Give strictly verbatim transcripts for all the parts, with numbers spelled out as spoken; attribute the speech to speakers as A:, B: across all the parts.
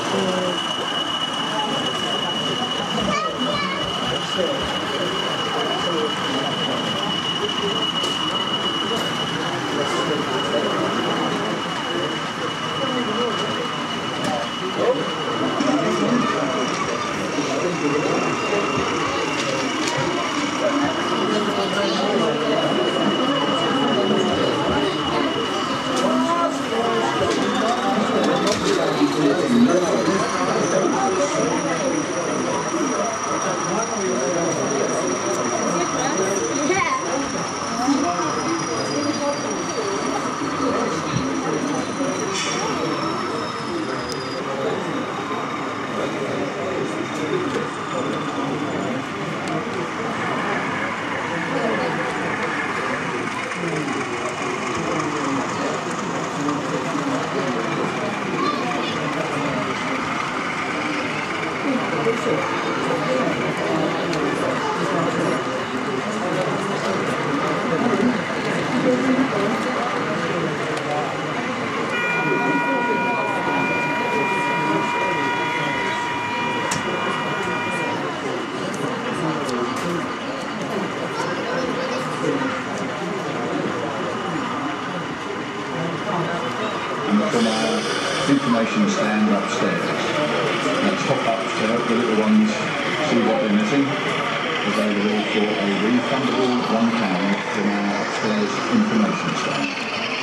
A: From our information stand upstairs. Let's hop up to help the little ones see what they're missing. Available for a refundable one pound from our upstairs information stand.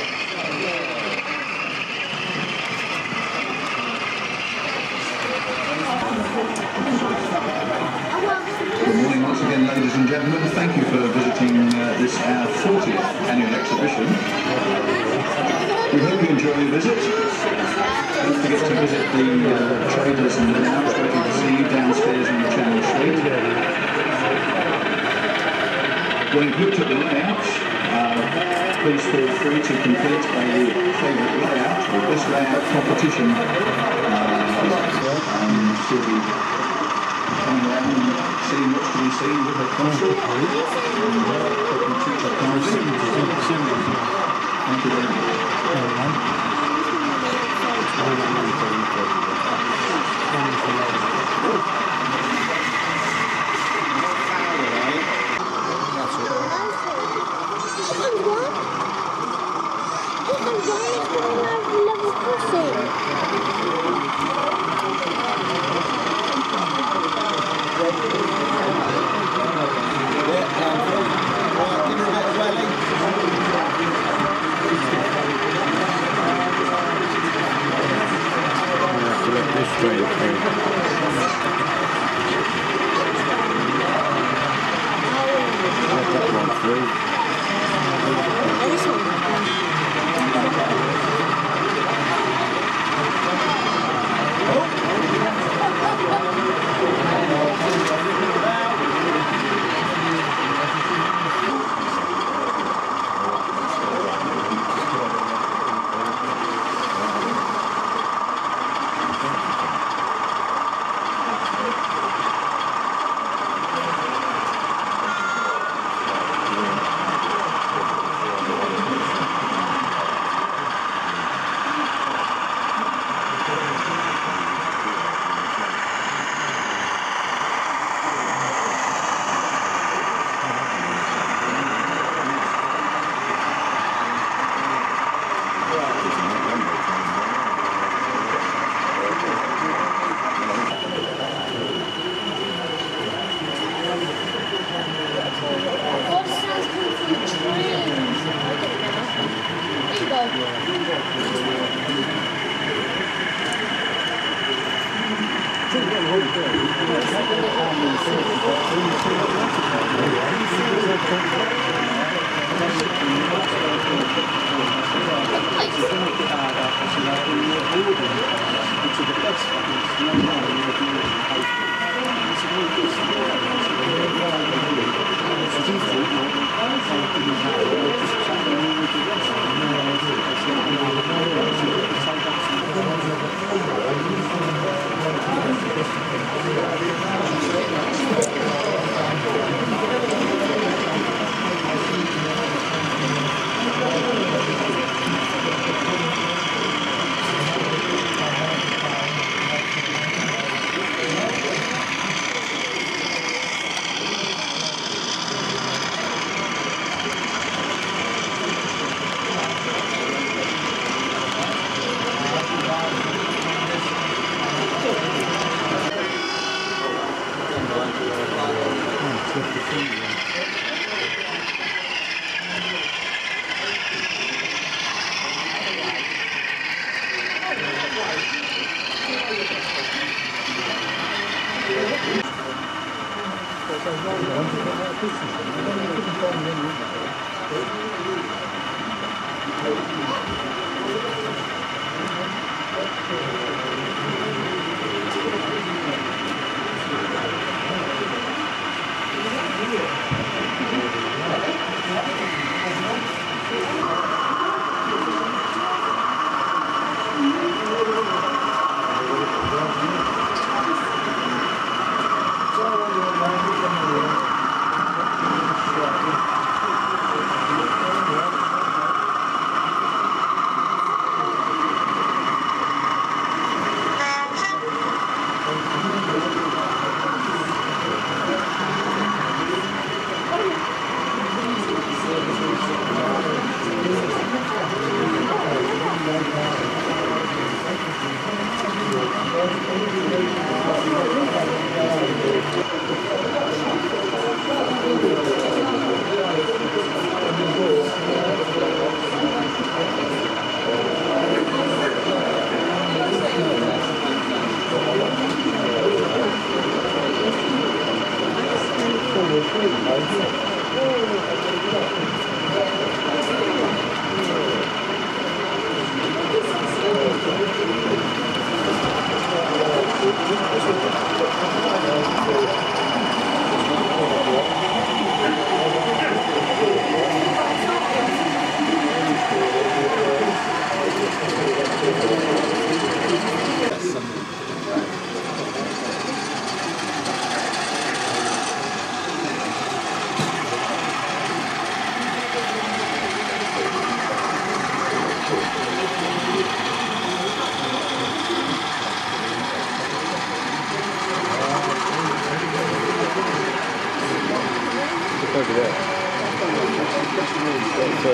A: Good morning once again, ladies and gentlemen. Thank you for visiting uh, this our fortieth annual exhibition. We hope you enjoy your visit. Don't forget to visit the uh, traders and turnouts waiting to see you downstairs in the Channel Suite. When you've looked at the layouts, uh, please feel free to complete a favourite layout with this layout competition. Uh, and she'll be coming around and seeing what's to be seen with her console. And uh, helping teach her kindly. Thank you very much.
B: Straight up here. Let that one through. Over there. So,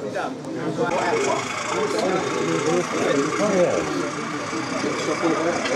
C: Oh, yeah.